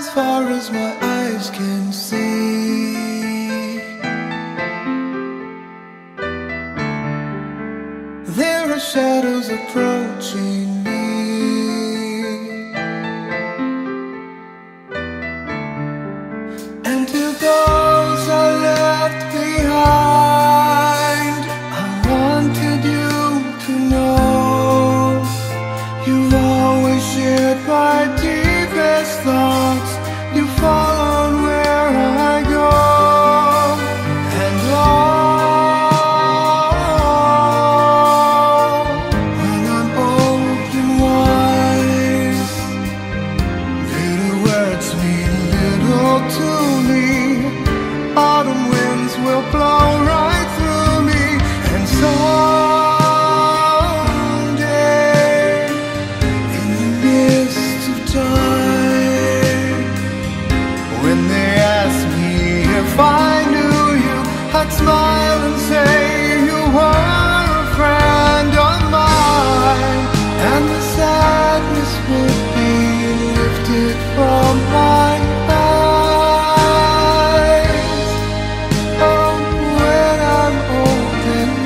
as far as my eyes can see. There are shadows approaching me, and to those I left behind, I wanted you to know you've always shared my deepest thoughts. You followed where I go, and when I'm old and wise, bitter words mean little to me. Autumn winds will blow right through me, and someday, in the mist of time, when they ask me if I knew you, I'd smile and say you were a friend of mine, and the sadness would be lifted from my eyes. Oh, when I'm old and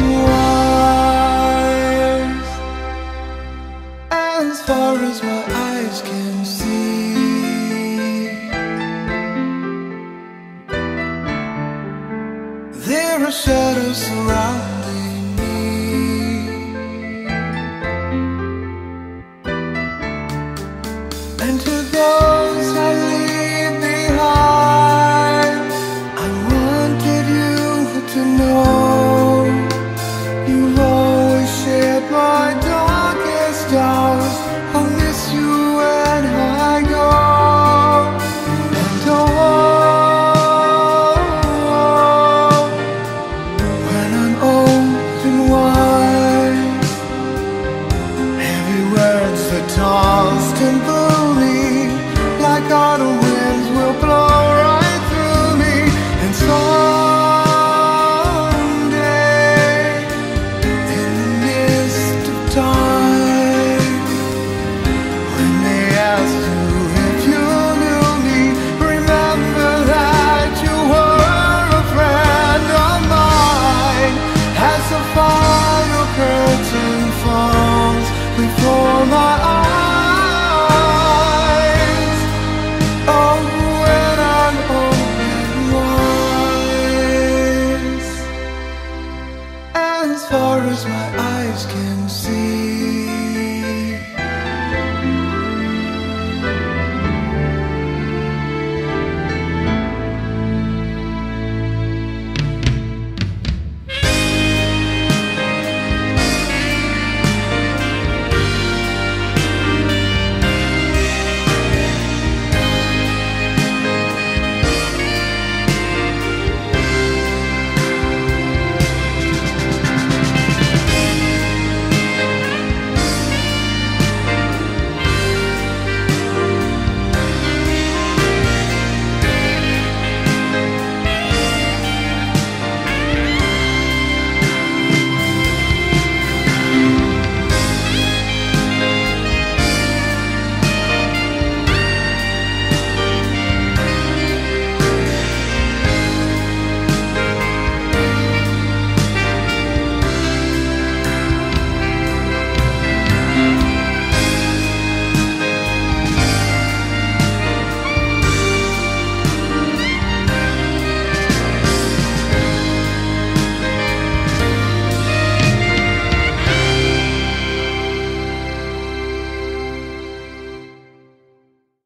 wise, as far as my eyes can see. There are shadows surrounding me, and to those I leave behind, I wanted you to know you've always shared my darkest hours. I'll miss you when I go, and when I'm old and wise, heavy words that tossed and blew me like autumn winds will blow right through me, and someday, in the mist of time, when they ask you if you knew me, remember that you were a friend of mine. As the final curtain falls before my eyes, oh, when I'm old and wise, as far as my eyes can see.